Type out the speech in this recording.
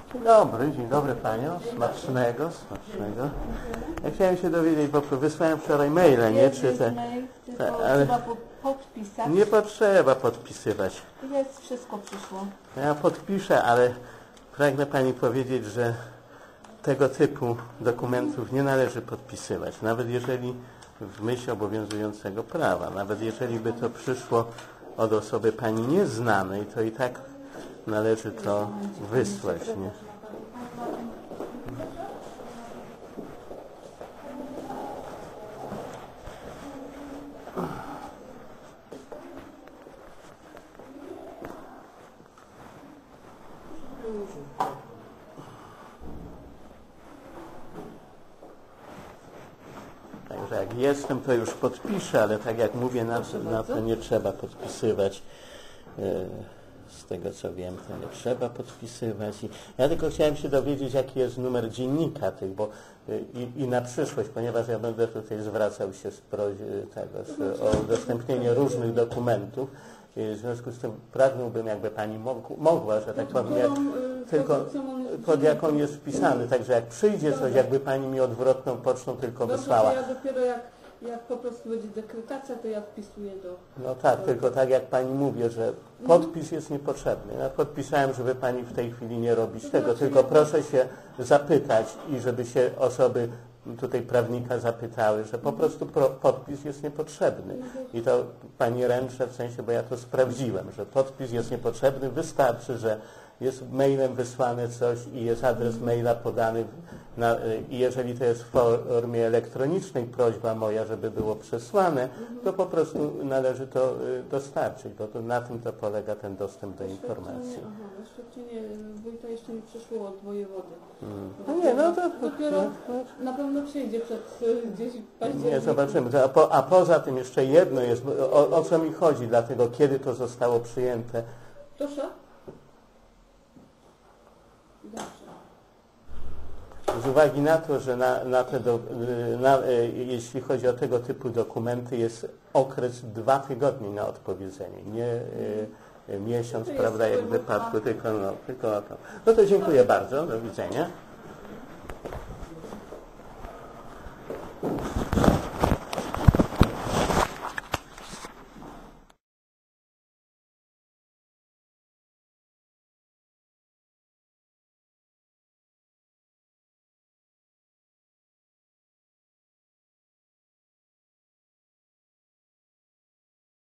Dzień dobry Panią, smacznego. Ja chciałem się dowiedzieć, bo wysłałem wczoraj maila, nie? Czy te... mail, ale trzeba podpisać. nie potrzeba podpisywać. Jest, wszystko przyszło. Ja podpiszę, ale pragnę Pani powiedzieć, że tego typu dokumentów nie należy podpisywać, nawet jeżeli w myśl obowiązującego prawa, nawet jeżeli by to przyszło od osoby Pani nieznanej, to i tak należy to wysłać, nie? Także jak jestem, to już podpiszę, ale tak jak mówię, na to nie trzeba podpisywać. Z tego co wiem, to nie trzeba podpisywać. Ja tylko chciałem się dowiedzieć, jaki jest numer dziennika tych, bo i na przyszłość, ponieważ ja będę tutaj zwracał się o udostępnienie różnych dokumentów. W związku z tym pragnąłbym, jakby Pani mogła, że tak powiem, tylko pod jaką jest wpisany. Także jak przyjdzie coś, jakby Pani mi odwrotną pocztą tylko wysłała. Ja dopiero jak po prostu będzie dekretacja, to ja wpisuję do... No tak, tylko tak jak Pani mówię, że podpis jest niepotrzebny. Ja podpisałem, żeby Pani w tej chwili nie robić tego, tylko proszę się zapytać i żeby się osoby tutaj prawnika zapytały, że po prostu podpis jest niepotrzebny. I to Pani ręczę, w sensie, bo ja to sprawdziłem, że podpis jest niepotrzebny, wystarczy, że jest mailem wysłane coś i jest adres maila podany i jeżeli to jest w formie elektronicznej prośba moja, żeby było przesłane, to po prostu należy to dostarczyć, bo to na tym to polega ten dostęp do informacji. Oświadczenie wójta jeszcze nie przyszło od wojewody. No nie, no to... Dopiero na pewno przyjdzie przed gdzieś październiku. Nie, zobaczymy. A poza tym jeszcze jedno jest, o co mi chodzi, dlatego kiedy to zostało przyjęte. Proszę? Dobrze. Z uwagi na to, że jeśli chodzi o tego typu dokumenty, jest okres 2 tygodnie na odpowiedzenie, nie miesiąc, prawda, jak w wypadku, tylko o to. No to dziękuję bardzo, do widzenia.